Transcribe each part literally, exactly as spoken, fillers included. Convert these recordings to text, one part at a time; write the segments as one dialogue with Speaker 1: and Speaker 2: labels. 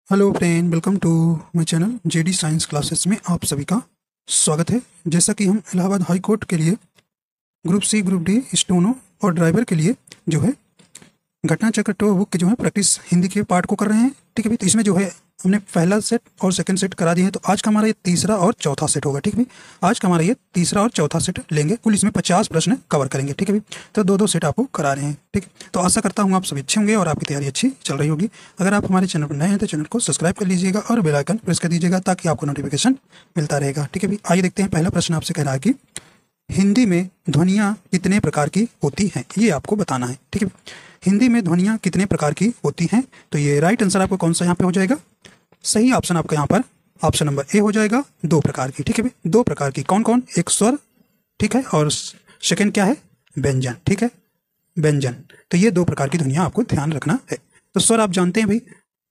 Speaker 1: Hello friend, welcome to my channel JD science classes में आप सभी का स्वागत है। जैसा कि हम इलाहाबाद हाई कोर्ट के लिए group C, group D, steno और ड्राइवर के लिए जो है घटना चक्र टो बुक के जो है प्रैक्टिस हिंदी के पार्ट को कर रहे हैं। ठीक है भाई, तो इसमें जो है हमने पहला सेट और सेकंड सेट करा दिए हैं, तो आज का हमारा ये तीसरा और चौथा सेट होगा। ठीक है भाई, आज का हमारा ये तीसरा और चौथा सेट लेंगे। कुल इसमें पचास प्रश्न कवर करेंगे। ठीक है भाई, तो दो दो सेट आपको करा रहे हैं। ठीक है, तो आशा करता हूँ आप सभी अच्छे होंगे और आपकी तैयारी अच्छी चल रही होगी। अगर आप हमारे चैनल पर नए हैं तो चैनल को सब्सक्राइब कर लीजिएगा और बेल आइकन प्रेस कर दीजिएगा ताकि आपको नोटिफिकेशन मिलता रहेगा। ठीक है भाई, आइए देखते हैं। पहला प्रश्न आपसे कह रहा है कि हिंदी में ध्वनियाँ कितने प्रकार की होती हैं, ये आपको बताना है। ठीक है, हिंदी में ध्वनियाँ कितने प्रकार की होती हैं, तो ये राइट आंसर आपको कौन सा यहाँ पे हो जाएगा? सही ऑप्शन आपका यहाँ पर ऑप्शन नंबर ए हो जाएगा, दो प्रकार की। ठीक है भाई, दो प्रकार की कौन कौन? एक स्वर, ठीक है, और सेकंड क्या है? व्यंजन। ठीक है, व्यंजन। तो ये दो प्रकार की ध्वनियाँ आपको ध्यान रखना है। तो स्वर आप जानते हैं भाई,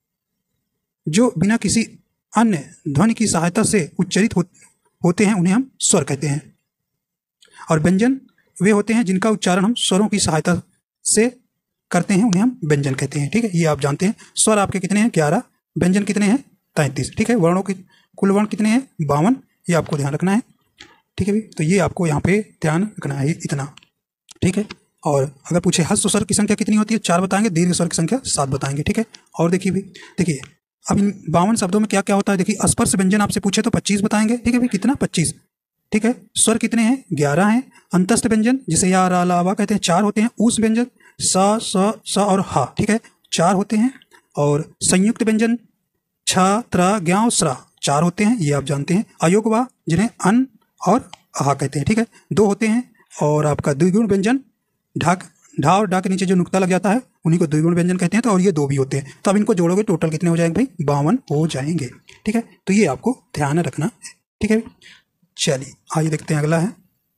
Speaker 1: जो बिना किसी अन्य ध्वनि की सहायता से उच्चारित हो, होते हैं उन्हें हम स्वर कहते हैं। और व्यंजन वे होते हैं जिनका उच्चारण हम स्वरों की सहायता से करते हैं, उन्हें हम व्यंजन कहते हैं। ठीक है, ये आप जानते हैं। स्वर आपके कितने हैं? ग्यारह। व्यंजन कितने हैं? तैंतीस। ठीक है, वर्णों के कुल वर्ण कितने हैं? बावन। ये आपको ध्यान रखना है। ठीक है भाई, तो ये आपको यहाँ पे ध्यान रखना है इतना। ठीक है, और अगर पूछे हस्व स्वर की संख्या कितनी होती है? चार बताएंगे। दीर्घ स्वर की संख्या सात बताएंगे। ठीक है, और देखिए भाई, देखिए अब इन बावन शब्दों में क्या क्या होता है। देखिए, स्पर्श व्यंजन आपसे पूछे तो पच्चीस बताएंगे। ठीक है भाई, कितना? पच्चीस। ठीक है, स्वर कितने हैं? ग्यारह हैं। अंतस्थ व्यंजन जिसे या रा ला वा कहते हैं, चार होते हैं। ऊस व्यंजन सा स स और हा, ठीक है, चार होते हैं। और संयुक्त व्यंजन छ त्र ज्ञ स्रा, चार होते हैं, ये आप जानते हैं। अयोगवा जिन्हें अन और आहा कहते हैं, ठीक है, दो होते हैं। और आपका द्विगुण व्यंजन ढाक ढा और डा के नीचे जो नुक्ता लग जाता है उन्हीं को द्विगुण व्यंजन कहते हैं। तो और ये दो भी होते हैं, तो अब इनको जोड़ोगे टोटल कितने हो जाएंगे भाई? बावन हो जाएंगे। ठीक है, तो ये आपको ध्यान रखना है। ठीक है, चलिए आइए देखते हैं। अगला है,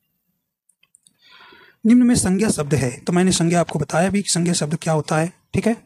Speaker 1: निम्न में संज्ञा शब्द है। तो मैंने संज्ञा आपको बताया भी कि संज्ञा शब्द क्या होता है। ठीक है,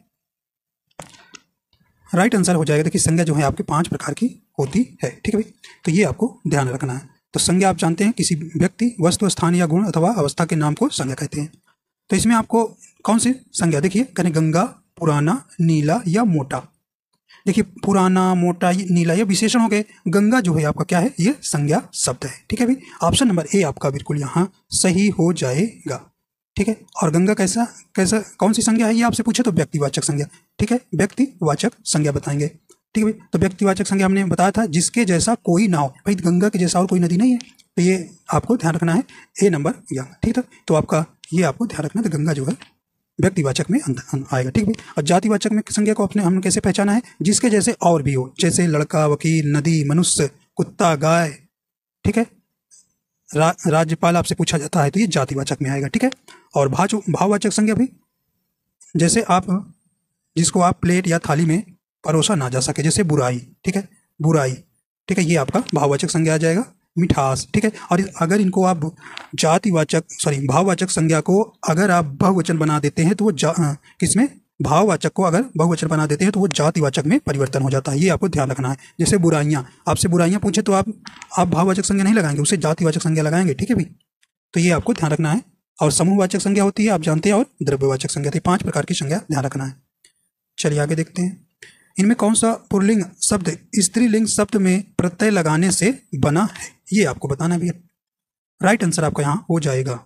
Speaker 1: राइट आंसर हो जाएगा। देखिए, संज्ञा जो है आपके पांच प्रकार की होती है। ठीक है भाई, तो ये आपको ध्यान रखना है। तो संज्ञा आप जानते हैं, किसी व्यक्ति, वस्तु, स्थान या गुण अथवा अवस्था के नाम को संज्ञा कहते हैं। तो इसमें आपको कौन सी संज्ञा? देखिए, कहें गंगा, पुराना, नीला या मोटा। देखिए, पुराना, मोटा, ये नीला, ये विशेषण हो गए। गंगा जो है आपका क्या है? ये संज्ञा शब्द है। ठीक है भाई, ऑप्शन नंबर ए आपका बिल्कुल यहाँ सही हो जाएगा। ठीक है, और गंगा कैसा कैसा कौन सी संज्ञा है ये आपसे पूछे तो व्यक्तिवाचक संज्ञा। ठीक है, व्यक्तिवाचक संज्ञा बताएंगे। ठीक है भाई, तो व्यक्तिवाचक संज्ञा हमने बताया था जिसके जैसा कोई ना हो। भाई, गंगा के जैसा और कोई नदी नहीं है, तो ये आपको ध्यान रखना है। ए नंबर यहाँ। ठीक है, तो आपका ये आपको ध्यान रखना है। तो गंगा जो है व्यक्तिवाचक में आएगा। ठीक है, और जातिवाचक में संज्ञा को अपने हम कैसे पहचाना है? जिसके जैसे और भी हो, जैसे लड़का, वकील, नदी, मनुष्य, कुत्ता, गाय। ठीक है, रा, राज्यपाल आपसे पूछा जाता है तो ये जातिवाचक में आएगा। ठीक है, और भाव भाववाचक संज्ञा भी, जैसे आप जिसको आप प्लेट या थाली में परोसा ना जा सके, जैसे बुराई। ठीक है, बुराई। ठीक है, ये आपका भाववाचक संज्ञा आ जाएगा। मिठास। ठीक है, और अगर इनको आप जातिवाचक सॉरी भाववाचक संज्ञा को अगर आप बहुवचन बना देते हैं तो वो किसमें? भाववाचक को अगर बहुवचन बना देते हैं तो वो जातिवाचक में परिवर्तन हो जाता है। ये आपको ध्यान रखना है। जैसे बुराइयाँ, आपसे बुराइयाँ पूछे तो आप आप भाववाचक संज्ञा नहीं लगाएंगे, उसे जातिवाचक संज्ञा लगाएंगे। ठीक है भाई, तो ये आपको ध्यान रखना है। और समूहवाचक संज्ञा होती है, आप जानते हैं, और द्रव्यवाचक संज्ञा थी। पांच प्रकार की संज्ञा ध्यान रखना है। चलिए आगे देखते हैं। इनमें कौन सा पुल्लिंग शब्द स्त्रीलिंग शब्द में प्रत्यय लगाने से बना है, ये आपको बताना है भैया। राइट आंसर आपका यहां हो जाएगा।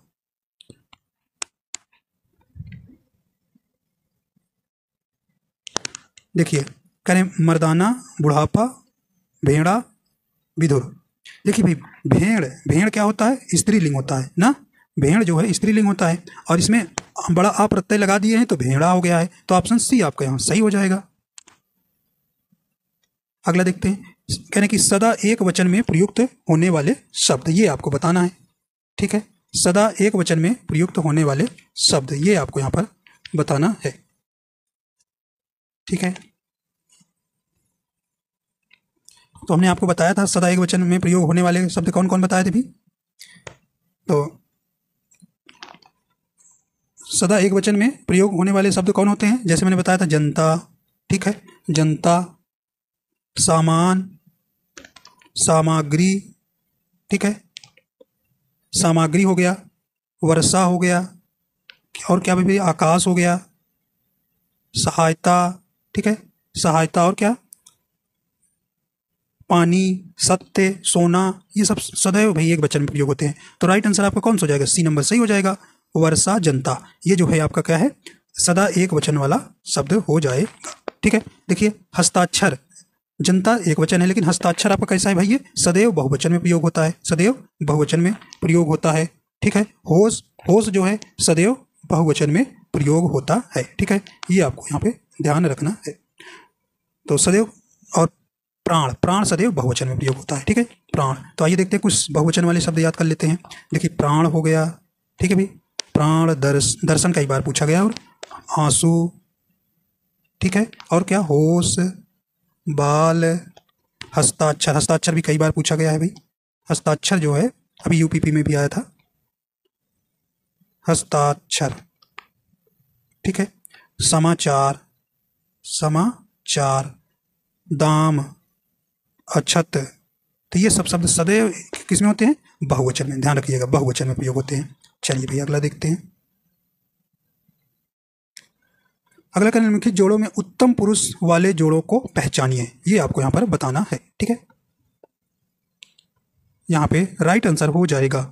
Speaker 1: देखिए, करें मर्दाना, बुढ़ापा, भेड़ा, विधुर। देखिए भाई, भेड़ भेड़ क्या होता है? स्त्रीलिंग होता है ना। भेड़ जो है स्त्रीलिंग होता है, और इसमें बड़ा आ प्रत्यय लगा दिए हैं तो भेड़ा हो गया है। तो ऑप्शन सी आपका यहाँ सही हो जाएगा। अगला देखते हैं। कहने कि सदा एक वचन में प्रयुक्त होने वाले शब्द, ये आपको बताना है। ठीक है, सदा एक वचन में प्रयुक्त होने वाले शब्द, ये आपको यहाँ पर बताना है। ठीक है, तो हमने आपको बताया था सदा एक वचन में प्रयोग होने वाले शब्द कौन कौन बताए थे भी। तो सदा एक वचन में प्रयोग होने वाले शब्द कौन होते हैं? जैसे मैंने बताया था, जनता। ठीक है, जनता, सामान, सामग्री। ठीक है, सामग्री हो गया, वर्षा हो गया, और क्या भाई? आकाश हो गया, सहायता। ठीक है, सहायता, और क्या? पानी, सत्य, सोना, ये सब सदैव भाई एक वचन में प्रयोग होते हैं। तो राइट आंसर आपका कौन सा हो जाएगा? सी नंबर सही हो जाएगा। वर्षा, जनता, ये जो है आपका क्या है? सदा एक वचन वाला शब्द हो जाएगा। ठीक है, देखिए हस्ताक्षर, जनता एक वचन है, लेकिन हस्ताक्षर आपका कैसा है भाई? ये सदैव बहुवचन में प्रयोग होता है, सदैव बहुवचन में प्रयोग होता है। ठीक है, होश, होश जो है सदैव बहुवचन में प्रयोग होता है। ठीक है, ये आपको यहाँ पे ध्यान रखना है। तो सदैव, और प्राण, प्राण सदैव बहुवचन में प्रयोग होता है। ठीक है, प्राण। तो आइए देखते हैं कुछ बहुवचन वाले शब्द याद कर लेते हैं। देखिए प्राण हो गया, ठीक है भाई, प्राण, दर्श, दर्शन कई बार पूछा गया, और आंसू, ठीक है, और क्या? होश, बाल, हस्ताक्षर, हस्ताक्षर भी कई बार पूछा गया है भाई। हस्ताक्षर जो है अभी यूपीपी में भी आया था, हस्ताक्षर। ठीक है, समाचार, समाचार, दाम, अक्षत, तो ये सब शब्द सदैव किसमें होते हैं? बहुवचन में। ध्यान रखिएगा, बहुवचन में प्रयोग होते हैं। चलिए भैया अगला देखते हैं। अगला का निम्नलिखित जोड़ों में उत्तम पुरुष वाले जोड़ों को पहचानिए, ये आपको यहाँ पर बताना है। ठीक है, यहाँ पे राइट आंसर हो जाएगा,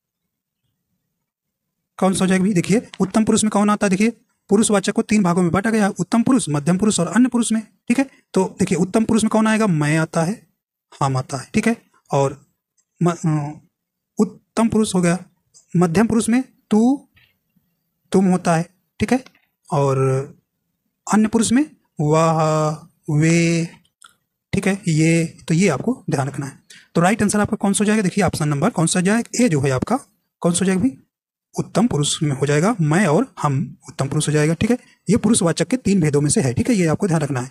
Speaker 1: कौन सा हो जाएगा भाई? देखिए उत्तम पुरुष में कौन आता है? देखिए पुरुषवाचक को तीन भागों में बांटा गया है, उत्तम पुरुष, मध्यम पुरुष और अन्य पुरुष में। ठीक है, तो देखिए उत्तम पुरुष में कौन आएगा? मैं आता है, हम आता है। ठीक है, और म, उत्तम पुरुष हो गया। मध्यम पुरुष में तू, तुम होता है। ठीक है, और अन्य पुरुष में वह, वे, ठीक है, ये, तो ये आपको ध्यान रखना है। तो राइट आंसर आपका कौन सा हो जाएगा? देखिए ऑप्शन नंबर कौन सा जाएगा? ए जो है आपका कौन सा हो जाएगा भाई? उत्तम पुरुष में हो जाएगा, मैं और हम उत्तम पुरुष हो जाएगा। ठीक है, ये पुरुषवाचक के तीन भेदों में से है। ठीक है, ये आपको ध्यान रखना है।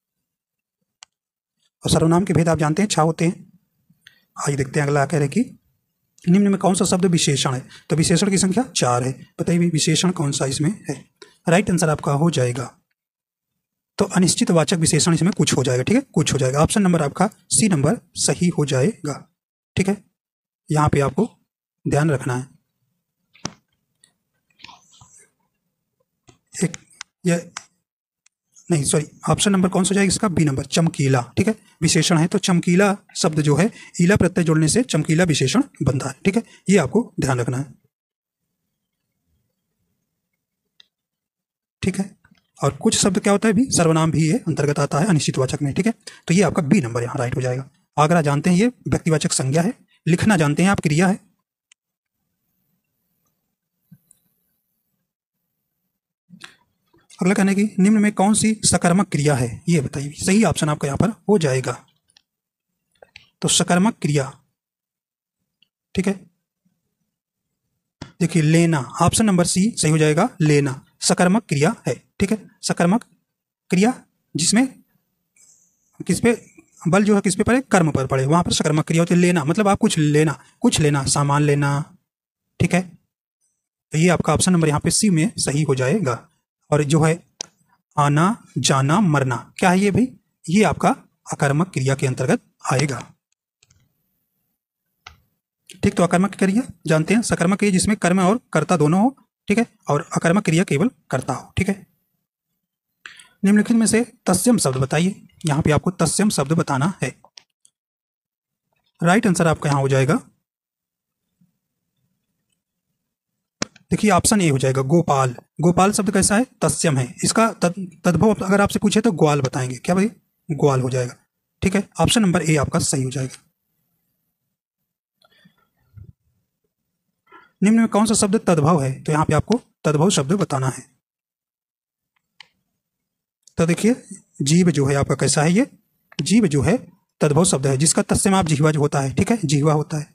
Speaker 1: और सर्वनाम के भेद आप जानते हैं, छह होते हैं। आइए देखते हैं अगला कह रहे कि निम्न में कौन सा शब्द विशेषण है? तो विशेषण की संख्या चार है, बताइए विशेषण कौन सा इसमें है? राइट आंसर आपका हो जाएगा, तो अनिश्चित वाचक विशेषण इसमें कुछ हो जाएगा। ठीक है, कुछ हो जाएगा। ऑप्शन नंबर आपका सी नंबर सही हो जाएगा। ठीक है, यहाँ पे आपको ध्यान रखना है। एक ये नहीं, सॉरी, ऑप्शन नंबर कौन सा जाएगा इसका? बी नंबर, चमकीला। ठीक है, विशेषण है तो चमकीला शब्द जो है ईला प्रत्यय जोड़ने से चमकीला विशेषण बनता है। ठीक है, ये आपको ध्यान रखना है। ठीक है, और कुछ शब्द क्या होता है भी? सर्वनाम भी ये अंतर्गत आता है अनिश्चितवाचक में। ठीक है, तो ये आपका बी नंबर यहाँ राइट हो जाएगा। आगरा जानते हैं ये व्यक्तिवाचक संज्ञा है, लिखना जानते हैं आप क्रिया है। अगला कहने की निम्न में कौन सी सकर्मक क्रिया है, ये बताइए। सही ऑप्शन आपका यहाँ पर हो जाएगा, तो सकर्मक क्रिया। ठीक है, देखिए लेना, ऑप्शन नंबर सी सही हो जाएगा, लेना सकर्मक क्रिया है। ठीक है, सकर्मक क्रिया जिसमें किस पे बल जो है किस पे पड़े? कर्म पर पड़े, वहां पर सकर्मक क्रिया होती है। लेना मतलब आप कुछ लेना, कुछ लेना, सामान लेना। ठीक है, तो ये आपका ऑप्शन नंबर यहाँ पे सी में सही हो जाएगा। और जो है आना, जाना, मरना, क्या है ये भाई? ये आपका अकर्मक क्रिया के अंतर्गत आएगा। ठीक, तो अकर्मक क्रिया जानते हैं, सकर्मक क्रिया जिसमें कर्म और कर्ता दोनों हो। ठीक है, और अकर्मक क्रिया केवल कर्ता हो। ठीक है, निम्नलिखित में से तस्यम शब्द बताइए, यहां पे आपको तस्यम शब्द बताना है। राइट आंसर आपका यहां हो जाएगा, देखिए ऑप्शन ए हो जाएगा, गोपाल। गोपाल शब्द कैसा है? तस्यम है। इसका तद, तद्भव अगर आपसे पूछे तो ग्वाल बताएंगे, क्या भाई? ग्वाल हो जाएगा। ठीक है, ऑप्शन नंबर ए आपका सही हो जाएगा। निम्न में कौन सा शब्द तद्भव है? तो यहां पे आपको तद्भव शब्द बताना है। तो देखिए जीव जो है आपका कैसा है? ये जीव जो है तद्भव शब्द है, जिसका तस्यम आप जिह्वा जो होता है। ठीक है, जिह्वा होता है।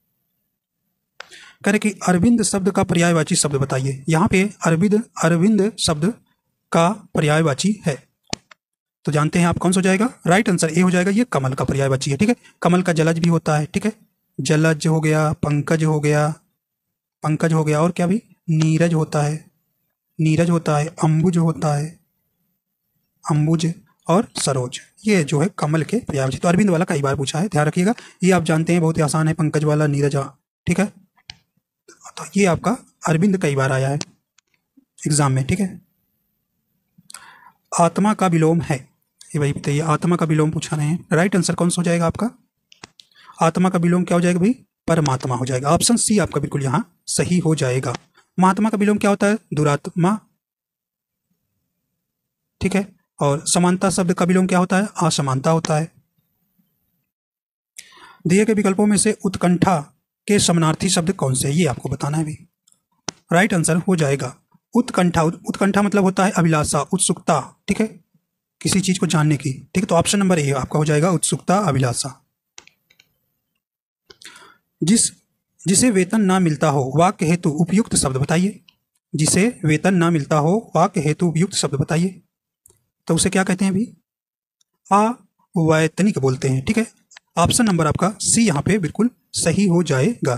Speaker 1: कह रहे कि अरविंद शब्द का पर्यायवाची शब्द बताइए। यहाँ पे अरविंद, अरविंद शब्द का पर्यायवाची है, तो जानते हैं आप कौन सा हो जाएगा? राइट आंसर ए हो जाएगा, ये कमल का पर्यायवाची है। ठीक है, कमल का जलज भी होता है। ठीक है, जलज हो गया, पंकज हो गया, पंकज हो गया, और क्या भी? नीरज होता है, नीरज होता है, अंबुज होता है, अंबुज, और सरोज, ये जो है कमल के पर्यायवाची। तो अरविंद वाला कई बार पूछा है, ध्यान रखिएगा। ये आप जानते हैं, बहुत ही आसान है, पंकज वाला, नीरज। ठीक है, तो ये आपका अरविंद कई बार आया है एग्जाम में। ठीक है, आत्मा का विलोम है, ये भाई बताइए, आत्मा का विलोम पूछा रहे हैं। राइट आंसर कौन सा हो जाएगा आपका? आत्मा का विलोम क्या हो जाएगा भाई? परमात्मा हो जाएगा। ऑप्शन सी आपका बिल्कुल यहाँ सही हो जाएगा। महात्मा का विलोम क्या होता है? दुरात्मा, ठीक है। और समानता शब्द का विलोम क्या होता है? असमानता होता है। दिए गए विकल्पों में से उत्कंठा के समानार्थी शब्द कौन से? ये आपको बताना है भी। राइट आंसर हो जाएगा उत्कंठा। उत्कंठा मतलब होता है अभिलाषा, उत्सुकता, ठीक है, किसी चीज को जानने की, ठीक है। तो ऑप्शन नंबर ए आपका हो जाएगा उत्सुकता, अभिलाषा। जिस जिसे वेतन ना मिलता हो वाक्य हेतु उपयुक्त शब्द बताइए। जिसे वेतन ना मिलता हो वाक्य हेतु उपयुक्त शब्द बताइए। तो उसे क्या कहते हैं भी? अवैतनिक बोलते हैं, ठीक है। ऑप्शन नंबर आपका सी यहाँ पे बिल्कुल सही हो जाएगा।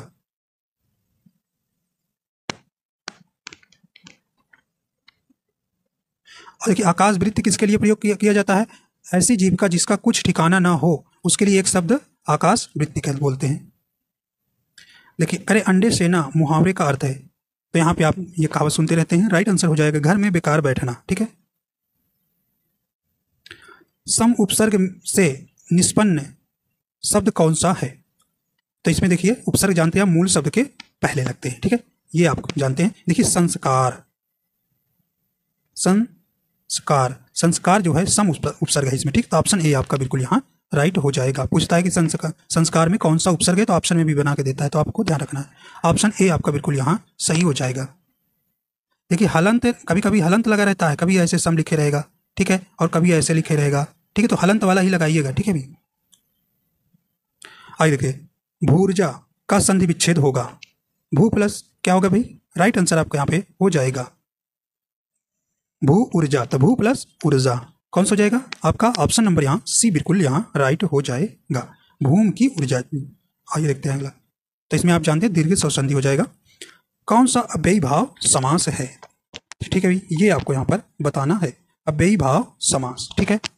Speaker 1: और देखिए, आकाश वृत्ति किसके लिए प्रयोग किया, किया जाता है? ऐसी जीविका जिसका कुछ ठिकाना ना हो उसके लिए एक शब्द आकाश वृत्ति कह बोलते हैं। देखिए, अरे अंडे सेना मुहावरे का अर्थ है, तो यहाँ पे आप ये कहावत सुनते रहते हैं। राइट आंसर हो जाएगा घर में बेकार बैठना, ठीक है। सम उपसर्ग से निष्पन्न शब्द कौन सा है? तो इसमें देखिए, उपसर्ग जानते हैं मूल शब्द के पहले लगते हैं, ठीक है, ये आप जानते हैं। देखिए, संस्कार, संस्कार, संस्कार जो है सम उपसर्ग है इसमें, ठीक। तो ऑप्शन ए आपका बिल्कुल यहाँ राइट हो जाएगा। पूछता है कि संस्कार संस्कार में कौन सा उपसर्ग है, तो ऑप्शन में भी बना के देता है, तो आपको ध्यान रखना है। ऑप्शन ए आपका बिल्कुल यहाँ सही हो जाएगा। देखिए, हलंत, कभी कभी हलंत लगा रहता है, कभी ऐसे सम लिखे रहेगा, ठीक है, और कभी ऐसे लिखे रहेगा, ठीक है। तो हलंत वाला ही लगाइएगा, ठीक है भी। आइए देखिए, भूर्जा का संधि विच्छेद होगा। भू प्लस क्या होगा भाई? राइट आंसर आपका यहाँ पे हो जाएगा भू ऊर्जा। तो भू प्लस ऊर्जा कौन सा हो जाएगा आपका? ऑप्शन नंबर यहाँ सी बिल्कुल यहाँ राइट हो जाएगा, भूम की ऊर्जा। आइए देखते हैं अगला। तो इसमें आप जानते हैं दीर्घ संधि हो जाएगा। कौन सा अव्ययी भाव समास है? ठीक है भाई, ये आपको यहाँ पर बताना है, अव्ययी भाव समास, ठीक है।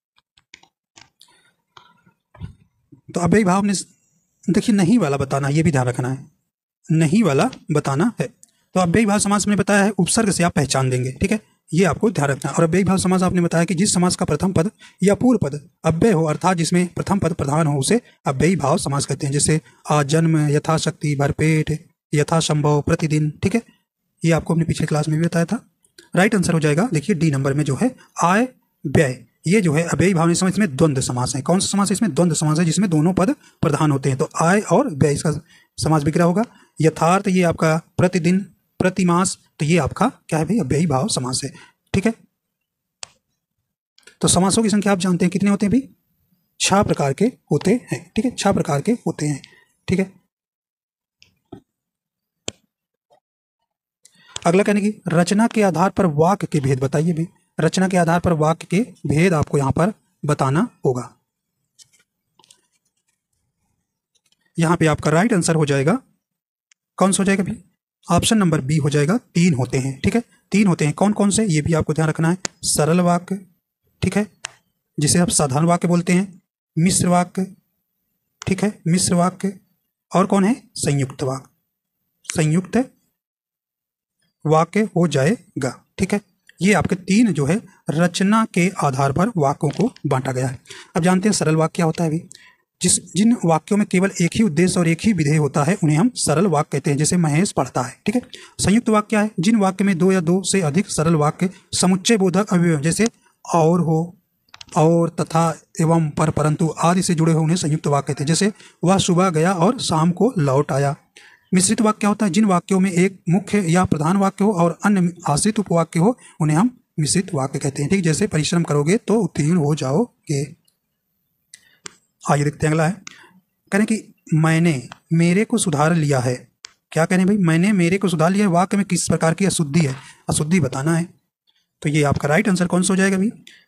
Speaker 1: तो अव्ययी भाव ने देखिए नहीं वाला बताना, ये भी ध्यान रखना है, नहीं वाला बताना है। तो अव्ययी भाव समास में बताया है उपसर्ग से आप पहचान देंगे, ठीक है, ये आपको ध्यान रखना है। और अव्ययी भाव समास आपने बताया कि जिस समास का प्रथम पद या पूर्व पद अव्यय हो, अर्थात जिसमें प्रथम पद प्रधान हो, उसे अव्ययी भाव समास कहते हैं। जैसे आजन्म, यथाशक्ति, भरपेट, यथासंभव, प्रतिदिन, ठीक है, ये आपको अपनी पिछले क्लास में भी बताया था। राइट आंसर हो जाएगा देखिए डी नंबर में जो है आय व्यय, ये जो है अव्ययी भाव समास, इसमें द्वंद्व समास है। कौन सा समास है? इसमें द्वंद्व समास है, जिसमें दोनों पद प्रधान होते हैं। तो आय और व्यय इसका समास बिगड़ा होगा। यथार्थ ये आपका प्रतिदिन, प्रतिमास, तो ये आपका क्या है भाई? अव्ययी भाव समास है, ठीक है। तो समासों की संख्या आप जानते हैं कितने होते हैं भाई? छह प्रकार के होते हैं, ठीक है, छह प्रकार के होते हैं, ठीक है। अगला कहने की रचना के आधार पर वाक्य के भेद बताइए भाई। रचना के आधार पर वाक्य के भेद आपको यहां पर बताना होगा। यहां पे आपका राइट आंसर हो जाएगा, कौन सा हो जाएगा भाई? ऑप्शन नंबर बी हो जाएगा। तीन होते हैं, ठीक है, तीन होते हैं। कौन कौन से? ये भी आपको ध्यान रखना है। सरल वाक्य, ठीक है, जिसे आप साधारण वाक्य बोलते हैं। मिश्र वाक्य, ठीक है, मिश्र वाक्य। और कौन है? संयुक्त वाक्य, संयुक्त वाक्य हो जाएगा, ठीक है। ये आपके तीन जो है रचना के आधार पर वाक्यों को बांटा गया है। अब जानते हैं सरल वाक्य क्या होता है भी। जिस जिन वाक्यों में केवल एक ही उद्देश्य और एक ही विधेय होता है उन्हें हम सरल वाक्य कहते हैं, जैसे महेश पढ़ता है, ठीक है। संयुक्त वाक्य क्या है? जिन वाक्य में दो या दो से अधिक सरल वाक्य समुच्चय बोधक अवयव जैसे और हो, और, तथा, एवं, पर, परंतु आदि से जुड़े हो उन्हें संयुक्त वाक्य कहते हैं। जैसे वह सुबह गया और शाम को लौट आया। मिश्रित वाक्य क्या होता है? जिन वाक्यों में एक मुख्य या प्रधान वाक्य हो और अन्य आश्रित उपवाक्य हो उन्हें हम मिश्रित वाक्य कहते हैं, ठीक। जैसे परिश्रम करोगे तो उत्तीर्ण हो जाओगे। आइए देखते हैं अगला है। कह रहे कि मैंने मेरे को सुधार लिया है। क्या कह रहे हैं भाई? मैंने मेरे को सुधार लिया है। वाक्य में किस प्रकार की अशुद्धि है? अशुद्धि बताना है। तो ये आपका राइट आंसर कौन सा हो जाएगा भाई?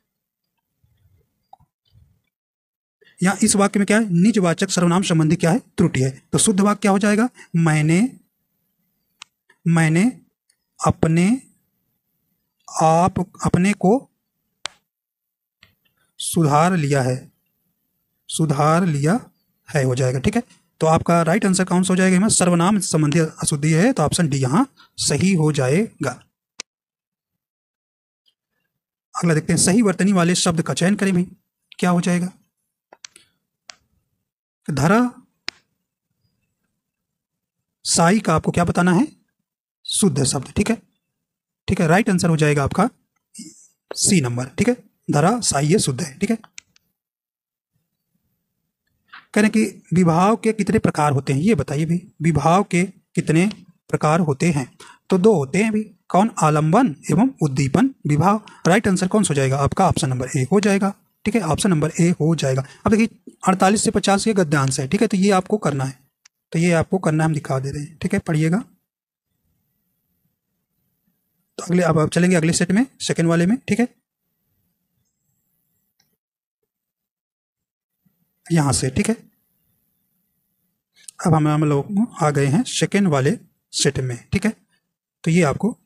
Speaker 1: यहाँ इस वाक्य में क्या है? निजवाचक सर्वनाम संबंधी क्या है? त्रुटि है। तो शुद्ध वाक्य क्या हो जाएगा? मैंने मैंने अपने आप अपने को सुधार लिया है, सुधार लिया है हो जाएगा, ठीक है। तो आपका राइट आंसर कौन सा हो जाएगा? सर्वनाम संबंधी अशुद्धि है, तो ऑप्शन डी यहाँ सही हो जाएगा। अगला देखते हैं, सही वर्तनी वाले शब्द का चयन करें भाई, क्या हो जाएगा? धरा साई का आपको क्या बताना है? शुद्ध शब्द। ठीक है, ठीक है, राइट आंसर हो जाएगा आपका सी नंबर। ठीक है, धरा साई ये शुद्ध है। ठीक है, कह रहे कि विभाव के कितने प्रकार होते हैं, ये बताइए भाई, विभाव के कितने प्रकार होते हैं? तो दो होते हैं भाई, कौन? आलंबन एवं उद्दीपन विभाव। राइट आंसर कौन सा हो जाएगा आपका? ऑप्शन नंबर ए हो जाएगा। ठीक है, ऑप्शन नंबर ए हो जाएगा। अब देखिए अड़तालीस से पचास ये गद्यांश है। ठीक है, तो ये आपको करना है, तो ये आपको करना है, हम दिखा दे रहे हैं। ठीक है, पढ़िएगा। तो अगले अब आप चलेंगे अगले सेट में, सेकेंड वाले में। ठीक है, यहां से। ठीक है, अब हम हम लोग आ गए हैं सेकेंड वाले सेट में। ठीक है, तो ये आपको,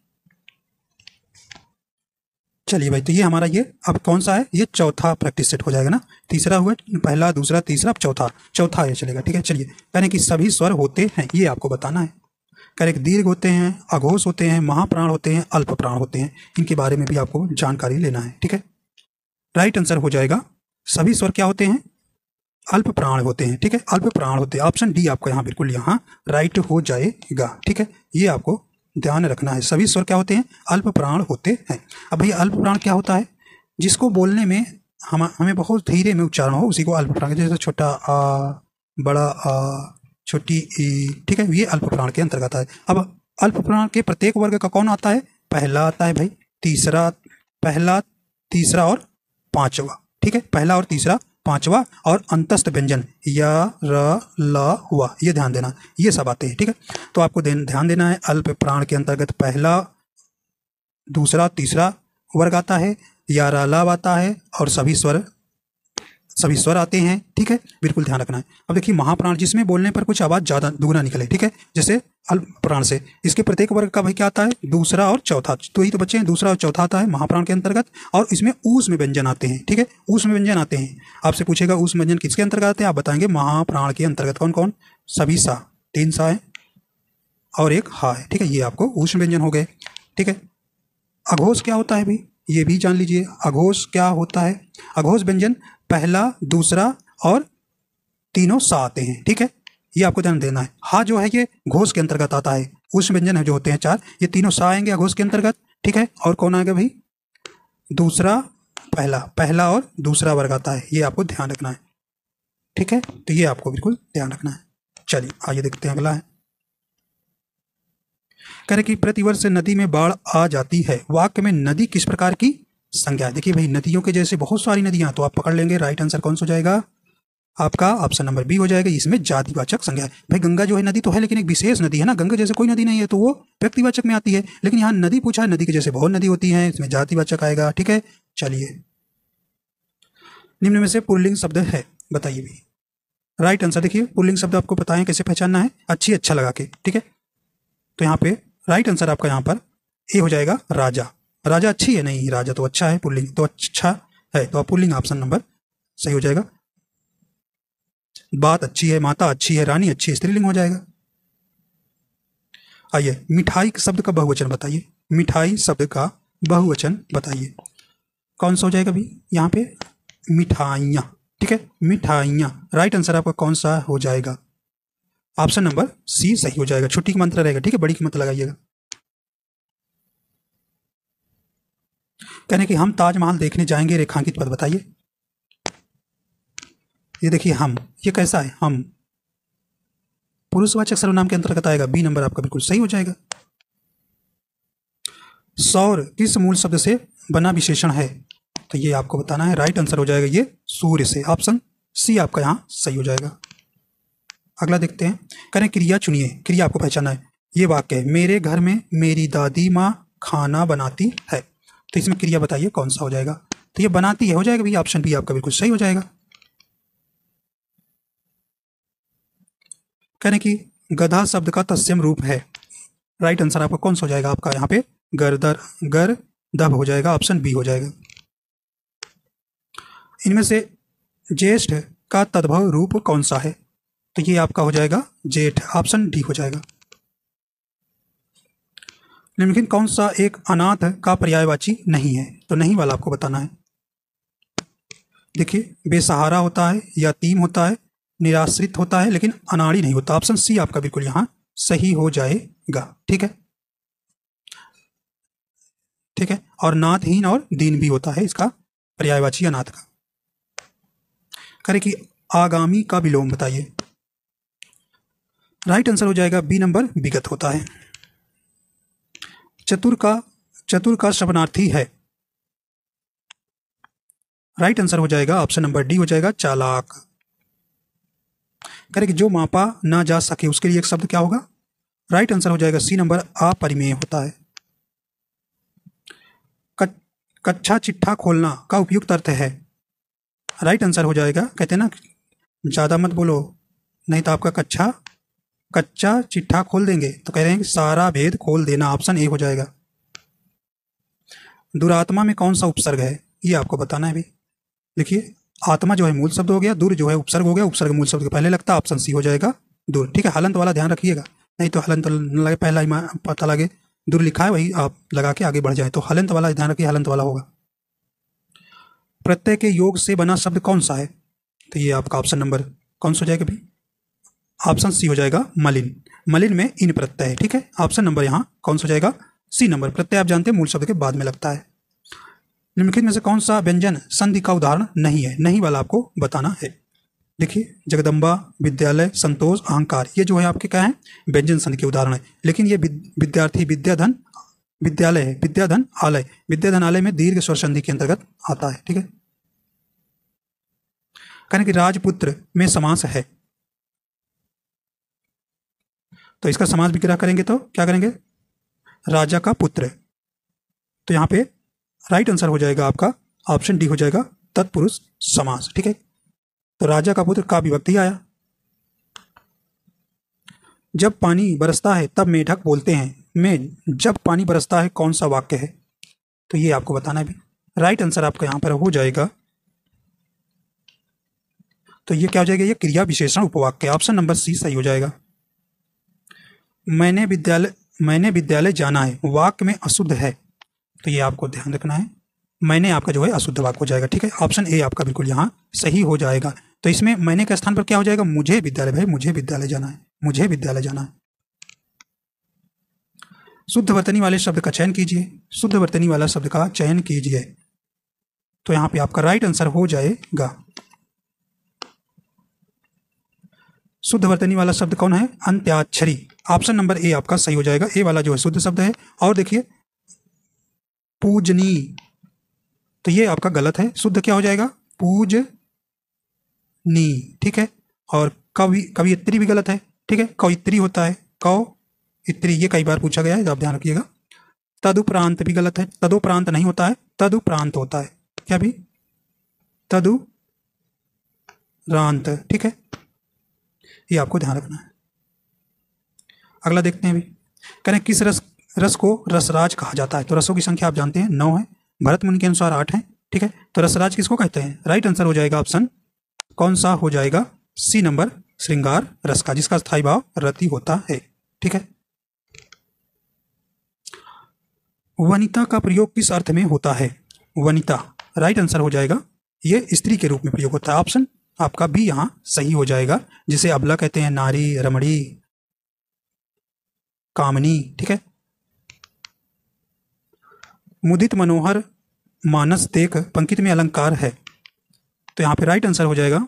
Speaker 1: चलिए भाई, तो ये हमारा ये अब कौन सा है? ये चौथा प्रैक्टिस सेट हो जाएगा ना। तीसरा हुआ, पहला, दूसरा, तीसरा, अब चौथा, चौथा ये चलेगा। ठीक है, चलिए, कहने कि सभी स्वर होते हैं, ये आपको बताना है। कहने कि दीर्घ होते हैं, अघोष होते हैं, महाप्राण होते हैं, अल्प प्राण होते हैं, इनके बारे में भी आपको जानकारी लेना है। ठीक है, राइट आंसर हो जाएगा, सभी स्वर क्या होते हैं? अल्प प्राण होते हैं। ठीक है, अल्प प्राण होते हैं। ऑप्शन डी आपका यहाँ बिल्कुल यहाँ राइट हो जाएगा। ठीक है, ये आपको ध्यान रखना है, सभी स्वर क्या होते हैं? अल्प प्राण होते हैं। अब भाई अल्प प्राण क्या होता है? जिसको बोलने में हम हमें बहुत धीरे में उच्चारण हो, उसी को अल्प प्राण, जैसे छोटा आ, बड़ा आ, छोटी ई। ठीक है, ये अल्प प्राण के अंतर्गत है। अब अल्प प्राण के प्रत्येक वर्ग का कौन आता है? पहला आता है भाई, तीसरा, पहला, तीसरा और पांचवा। ठीक है, पहला और तीसरा, पांचवा, और अंतस्थ व्यंजन या, र, ल, हुआ, ये ध्यान देना, ये सब आते हैं। ठीक है, तो आपको ध्यान देना है, अल्प प्राण के अंतर्गत पहला, दूसरा, तीसरा वर्ग आता है, या, र, ल आता है, और सभी स्वर सभी स्वर आते हैं। ठीक है, बिल्कुल ध्यान रखना है। अब देखिए महाप्राण, जिसमें बोलने पर कुछ आवाज ज्यादा दुगुना निकले। ठीक है, जैसे अल्प प्राण से, इसके प्रत्येक वर्ग का भाई क्या आता है? दूसरा और चौथा, तो यही तो बच्चे हैं, दूसरा और चौथा आता है महाप्राण के अंतर्गत, और इसमें ऊष्म व्यंजन आते हैं। ठीक है, ऊष्म व्यंजन आते हैं। आपसे पूछेगा ऊष्म व्यंजन किसके अंतर्गत आते हैं, आप बताएंगे महाप्राण के अंतर्गत। कौन कौन? सभी सा, तीन सा है और एक हा है। ठीक है, ये आपको ऊष्म व्यंजन हो गए। ठीक है, अघोष क्या होता है भाई, ये भी जान लीजिए, अघोष क्या होता है? अघोष व्यंजन पहला, दूसरा और तीनों सा आते हैं। ठीक है, ये आपको ध्यान देना है। हा जो है ये घोष के अंतर्गत आता है। ऊष्म व्यंजन है जो होते हैं चार, ये तीनों सा आएंगे अघोष के अंतर्गत। ठीक है, और कौन आएगा भाई? दूसरा, पहला, पहला और दूसरा वर्ग आता है, ये आपको ध्यान रखना है। ठीक है, तो ये आपको बिल्कुल ध्यान रखना है। चलिए आइए देखते हैं अगला है। कह रहे कि प्रतिवर्ष नदी में बाढ़ आ जाती है, वाक्य में नदी किस प्रकार की संज्ञा? देखिए भाई, नदियों के जैसे बहुत सारी नदियां, तो आप पकड़ लेंगे। राइट आंसर कौन सा हो जाएगा आपका? ऑप्शन नंबर बी हो जाएगा, इसमें जातिवाचक संज्ञा है। भाई गंगा जो है नदी तो है, लेकिन एक विशेष नदी है ना, गंगा जैसे कोई नदी नहीं है, तो वो व्यक्तिवाचक में आती है। लेकिन यहाँ नदी पूछा है, नदी के जैसे बहुत नदी होती है, इसमें जातिवाचक आएगा। ठीक है, चलिए, निम्न में से पुल्लिंग शब्द है, बताइए भी। राइट आंसर देखिए, पुल्लिंग शब्द आपको पता है कैसे पहचानना है, अच्छी अच्छा लगा के। ठीक है, तो यहाँ पे राइट आंसर आपका यहाँ पर ए हो जाएगा, राजा। राजा अच्छी है? नहीं, राजा तो अच्छा है, पुल्लिंग तो अच्छा है, तो पुल्लिंग ऑप्शन नंबर सही हो जाएगा। बात अच्छी है, माता अच्छी है, रानी अच्छी है, स्त्रीलिंग हो जाएगा। आइए, मिठाई शब्द का बहुवचन बताइए। मिठाई शब्द का बहुवचन बताइए, कौन सा हो जाएगा भी यहाँ पे? मिठाइयाँ। ठीक है, मिठाइयाँ। राइट आंसर आपका कौन सा हो जाएगा? ऑप्शन नंबर सी सही हो जाएगा। छोटी की मात्रा रहेगा। ठीक है, बड़ी की मत लगाइएगा। कहने कि हम ताजमहल देखने जाएंगे, रेखांकित पद बताइए। ये देखिए हम, ये कैसा है? हम पुरुषवाचक सर्वनाम के अंतर्गत आएगा, बी नंबर आपका बिल्कुल सही हो जाएगा। सौर किस मूल शब्द से बना विशेषण है? तो ये आपको बताना है। राइट आंसर हो जाएगा ये सूर्य से, ऑप्शन सी आपका यहाँ सही हो जाएगा। अगला देखते हैं, करें क्रिया चुनिए, क्रिया आपको पहचाना है। ये वाक्य है, मेरे घर में मेरी दादी माँ खाना बनाती है, तो इसमें क्रिया बताइए कौन सा हो जाएगा? तो ये बनाती है हो जाएगा भैया, ऑप्शन बी आपका बिल्कुल सही हो जाएगा। कहने की गधा शब्द का तत्सम रूप है, राइट आंसर आपका कौन सा हो जाएगा? आपका यहाँ पे गर्दर गर दब हो जाएगा, ऑप्शन बी हो जाएगा। इनमें से ज्येष्ठ का तद्भव रूप कौन सा है? तो ये आपका हो जाएगा जेठ, ऑप्शन डी हो जाएगा। निम्नलिखित कौन सा एक अनाथ का पर्यायवाची नहीं है? तो नहीं वाला आपको बताना है। देखिए, बेसहारा होता है, यतीम होता है, निराश्रित होता है, लेकिन अनाड़ी नहीं होता। ऑप्शन सी आपका बिल्कुल यहाँ सही हो जाएगा। ठीक है, ठीक है। और नाथहीन और दीन भी होता है इसका पर्यायवाची अनाथ का। करें कि आगामी का विलोम बताइए। राइट आंसर हो जाएगा बी नंबर, विगत होता है। चतुर का चतुर का शब्दार्थी है। राइट आंसर हो जाएगा ऑप्शन नंबर डी हो जाएगा, चालाक। करें कि जो मापा ना जा सके उसके लिए एक शब्द क्या होगा? राइट आंसर हो जाएगा सी नंबर, अपरिमेय होता है। कच्चा चिट्ठा खोलना का उपयुक्त अर्थ है। राइट आंसर हो जाएगा, कहते हैं ना ज़्यादा मत बोलो नहीं तो आपका कच्चा कच्चा चिट्ठा खोल देंगे, तो कह रहे हैं कि सारा भेद खोल देना। ऑप्शन ए हो जाएगा। दुरात्मा में कौन सा उपसर्ग है? ये आपको बताना है भी। देखिए, आत्मा जो है मूल शब्द हो गया, दुर जो है उपसर्ग हो गया, उपसर्ग मूल शब्द के पहले लगता है। ऑप्शन सी हो जाएगा, दुर। ठीक है, हलंत वाला ध्यान रखिएगा, नहीं तो हलंत न लगे, पहला ही पता लगे दुर लिखा है वही आप लगा के आगे बढ़ जाए, तो हलंत वाला ध्यान रखिए, हलंत वाला होगा। प्रत्यय के योग से बना शब्द कौन सा है? तो ये आपका ऑप्शन नंबर कौन सा हो जाएगा भी? ऑप्शन सी हो जाएगा, मलिन। मलिन में इन प्रत्यय है। ठीक है, ऑप्शन नंबर यहाँ कौन सा हो जाएगा? C number. प्रत्यय आप जानते हैं मूल शब्द के बाद में लगता है। निम्नलिखित में से कौन सा व्यंजन संधि का उदाहरण नहीं है? नहीं वाला आपको बताना है। देखिए, जगदम्बा, विद्यालय, संतोष, अहंकार, ये जो है आपके क्या है? व्यंजन संधि के उदाहरण है। लेकिन ये विद्यार्थी, विद्याधन, विद्यालय है, विद्याधन आलय, विद्याधन आलय में दीर्घ स्वर संधि के अंतर्गत आता है। ठीक है, कहने कि राजपुत्र में समास है, तो इसका समास विग्रह करेंगे तो क्या करेंगे? राजा का पुत्र। तो यहाँ पे राइट आंसर हो जाएगा आपका ऑप्शन डी हो जाएगा, तत्पुरुष समास। ठीक है, तो राजा का पुत्र का विभक्ति आया। जब पानी बरसता है तब मेढक बोलते हैं, में जब पानी बरसता है कौन सा वाक्य है? तो ये आपको बताना है भी। राइट आंसर आपका यहाँ पर हो जाएगा, तो ये क्या हो जाएगा? ये क्रिया विशेषण उपवाक्य। ऑप्शन नंबर सी सही हो जाएगा। मैंने विद्यालय मैंने विद्यालय जाना है, वाक्य में अशुद्ध है, तो ये आपको ध्यान रखना है। मैंने आपका जो है अशुद्ध वाक्य हो जाएगा। ठीक है, ऑप्शन ए आपका बिल्कुल यहाँ सही हो जाएगा। तो इसमें मैंने के स्थान पर क्या हो जाएगा? मुझे विद्यालय, भाई मुझे विद्यालय जाना है, मुझे विद्यालय जाना है। शुद्ध वर्तनी वाले शब्द का चयन कीजिए। शुद्ध वर्तनी वाला शब्द का चयन कीजिए, तो यहाँ पे आपका राइट आंसर हो जाएगा। शुद्ध वर्तनी वाला शब्द कौन है? अंत्याक्षरी। ऑप्शन नंबर ए आपका सही हो जाएगा। ए वाला जो है शुद्ध शब्द है। और देखिए, पूजनी, तो ये आपका गलत है। शुद्ध क्या हो जाएगा? पूजनी। ठीक है, और कवि कवियत्री भी गलत है। ठीक है, कवित्री होता है, कवित्री, ये कई बार पूछा गया है, आप ध्यान रखिएगा। तदुपरांत भी गलत है, तदुपरांत नहीं होता है, तदुपरांत होता है। क्या भी? तदुपरांत। ठीक है, ये आपको ध्यान रखना है। अगला देखते हैं अभी। करें किस रस रस को रसराज कहा जाता है? तो रसों की संख्या आप जानते हैं नौ है, भरत मुनि के अनुसार आठ है। ठीक है, तो रसराज किसको कहते हैं? राइट आंसर हो जाएगा ऑप्शन कौन सा हो जाएगा? सी नंबर, श्रृंगार रस का, जिसका स्थायी भाव रति होता है। ठीक है, वनिता का प्रयोग किस अर्थ में होता है? वनिता, राइट आंसर हो जाएगा, ये स्त्री के रूप में प्रयोग होता है। ऑप्शन आपका भी यहाँ सही हो जाएगा, जिसे अबला कहते हैं, नारी, रमणी, कामनी। ठीक है, मुदित मनोहर मानस देख पंक्ति में अलंकार है, तो यहाँ पे राइट आंसर हो जाएगा।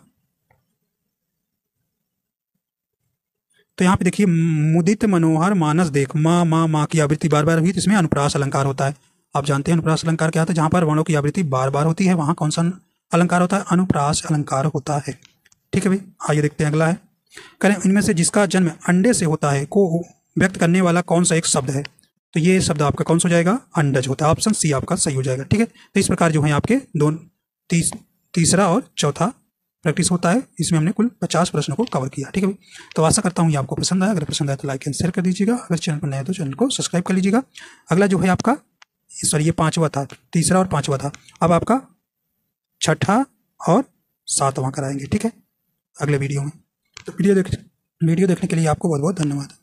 Speaker 1: तो यहाँ पे देखिए, मुदित मनोहर मानस देख, माँ माँ माँ की आवृत्ति बार बार हुई, तो इसमें अनुप्रास अलंकार होता है। आप जानते हैं अनुप्रास अलंकार क्या होता है? जहाँ पर वर्णों की आवृत्ति बार बार होती है वहाँ कौन सा अलंकार होता है? अनुप्रास अलंकार होता है। ठीक है भाई, आइए देखते हैं अगला है। करें इनमें से जिसका जन्म अंडे से होता है को व्यक्त करने वाला कौन सा एक शब्द है? तो ये शब्द आपका कौन सा हो जाएगा? अंडज होता है। ऑप्शन सी आपका सही हो जाएगा। ठीक है, तो इस प्रकार जो है आपके दोनों तीस तीसरा और चौथा प्रैक्टिस होता है। इसमें हमने कुल पचास प्रश्नों को कवर किया। ठीक है, तो आशा करता हूँ ये आपको पसंद आया। अगर पसंद आया तो लाइक एंड शेयर कर दीजिएगा। अगर चैनल पर नया है तो चैनल को सब्सक्राइब कर लीजिएगा। अगला जो है आपका, सॉरी ये पाँचवा था, तीसरा और पाँचवा था, अब आपका छठा और सातवां कराएंगे। ठीक है, अगले वीडियो में। तो वीडियो देख वीडियो देखने के लिए आपको बहुत बहुत धन्यवाद।